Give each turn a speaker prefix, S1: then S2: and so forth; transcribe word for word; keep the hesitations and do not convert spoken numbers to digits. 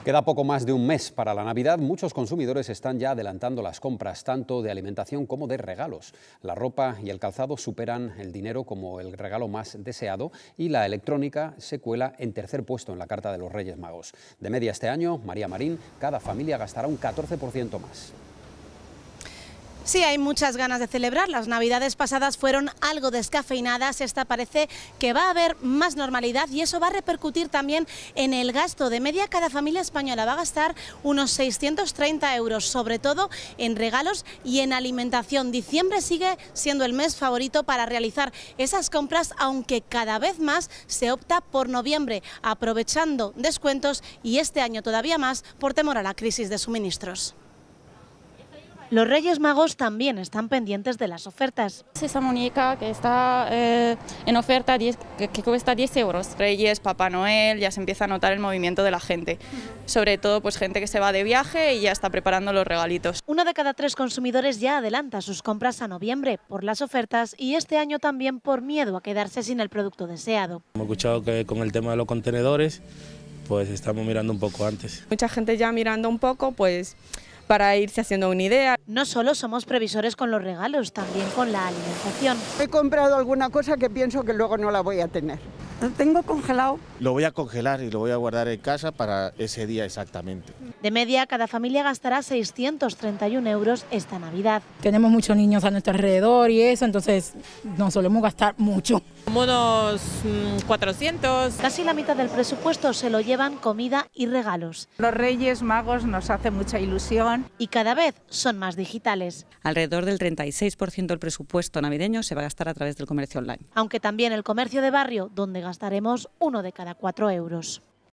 S1: Queda poco más de un mes para la Navidad. Muchos consumidores están ya adelantando las compras, tanto de alimentación como de regalos. La ropa y el calzado superan el dinero como el regalo más deseado y la electrónica se cuela en tercer puesto en la carta de los Reyes Magos. De media este año, María Marín, cada familia gastará un catorce por ciento más.
S2: Sí, hay muchas ganas de celebrar. Las navidades pasadas fueron algo descafeinadas. Esta parece que va a haber más normalidad y eso va a repercutir también en el gasto. De media, cada familia española va a gastar unos seiscientos treinta euros, sobre todo en regalos y en alimentación. Diciembre sigue siendo el mes favorito para realizar esas compras, aunque cada vez más se opta por noviembre, aprovechando descuentos y este año todavía más por temor a la crisis de suministros. Los Reyes Magos también están pendientes de las ofertas.
S3: Esa muñeca que está eh, en oferta diez, que, que cuesta diez euros. Reyes, Papá Noel, ya se empieza a notar el movimiento de la gente. Sobre todo pues gente que se va de viaje y ya está preparando los regalitos.
S2: Uno de cada tres consumidores ya adelanta sus compras a noviembre por las ofertas y este año también por miedo a quedarse sin el producto deseado.
S4: Hemos escuchado que con el tema de los contenedores pues estamos mirando un poco antes.
S5: Mucha gente ya mirando un poco pues para irse haciendo una idea.
S2: No solo somos previsores con los regalos, también con la alimentación.
S6: He comprado alguna cosa que pienso que luego no la voy a tener. Lo tengo congelado.
S7: Lo voy a congelar y lo voy a guardar en casa para ese día exactamente.
S2: De media, cada familia gastará seiscientos treinta y un euros esta Navidad.
S8: Tenemos muchos niños a nuestro alrededor y eso, entonces nos solemos gastar mucho.
S5: Como unos mmm, cuatrocientos.
S2: Casi la mitad del presupuesto se lo llevan comida y regalos.
S9: Los Reyes Magos nos hace mucha ilusión.
S2: Y cada vez son más digitales.
S10: Alrededor del treinta y seis por ciento del presupuesto navideño se va a gastar a través del comercio online.
S2: Aunque también el comercio de barrio, donde gastaremos uno de cada cuatro euros.